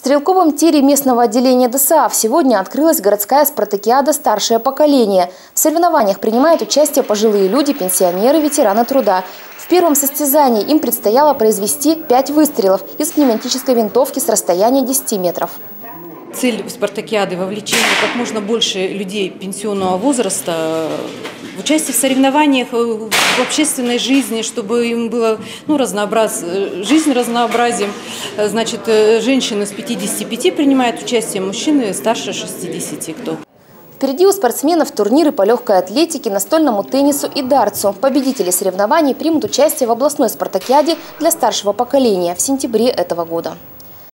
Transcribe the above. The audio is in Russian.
стрелковом тире местного отделения ДСАФ сегодня открылась городская спартакиада «Старшее поколение». В соревнованиях принимают участие пожилые люди, пенсионеры, ветераны труда. В первом состязании им предстояло произвести 5 выстрелов из пневматической винтовки с расстояния 10 метров. Цель спартакиады – вовлечение как можно больше людей пенсионного возраста в участие в соревнованиях, в общественной жизни, чтобы им было жизнь разнообразием. Значит, женщины с 55 принимают участие, мужчины старше 60 кто. Впереди у спортсменов турниры по легкой атлетике, настольному теннису и дартсу. Победители соревнований примут участие в областной спартакиаде для старшего поколения в сентябре этого года.